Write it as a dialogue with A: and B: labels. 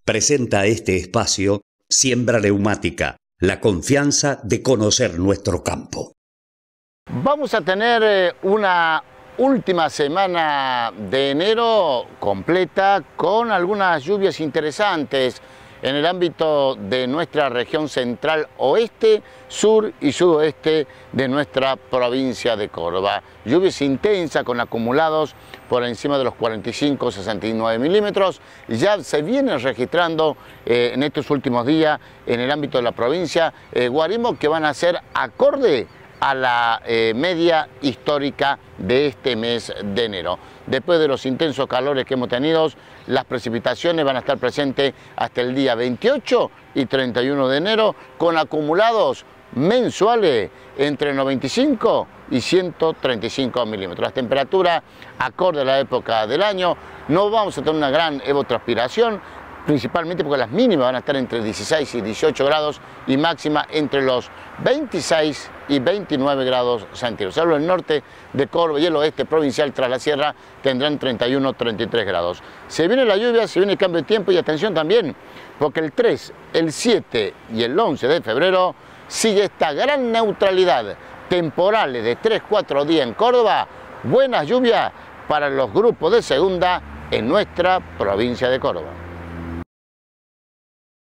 A: Presenta este espacio Siembra Neumática, la confianza de conocer nuestro campo.
B: Vamos a tener una última semana de enero completa con algunas lluvias interesantes en el ámbito de nuestra región central oeste, sur y sudoeste de nuestra provincia de Córdoba. Lluvias intensas con acumulados por encima de los 45-69 milímetros. Ya se vienen registrando en estos últimos días en el ámbito de la provincia guarismos que van a ser acorde a la media histórica de este mes de enero. Después de los intensos calores que hemos tenido, las precipitaciones van a estar presentes hasta el día 28 y 31 de enero, con acumulados mensuales entre 95 y 135 milímetros. Las temperaturas acorde a la época del año, no vamos a tener una gran evapotranspiración, principalmente porque las mínimas van a estar entre 16 y 18 grados y máxima entre los 26 y 29 grados centígrados. Salvo el norte de Córdoba y el oeste provincial tras la sierra tendrán 31-33 grados. Se viene la lluvia, se viene el cambio de tiempo y atención también, porque el 3, el 7 y el 11 de febrero sigue esta gran neutralidad, temporales de 3-4 días en Córdoba, buenas lluvias para los grupos de segunda en nuestra provincia de Córdoba.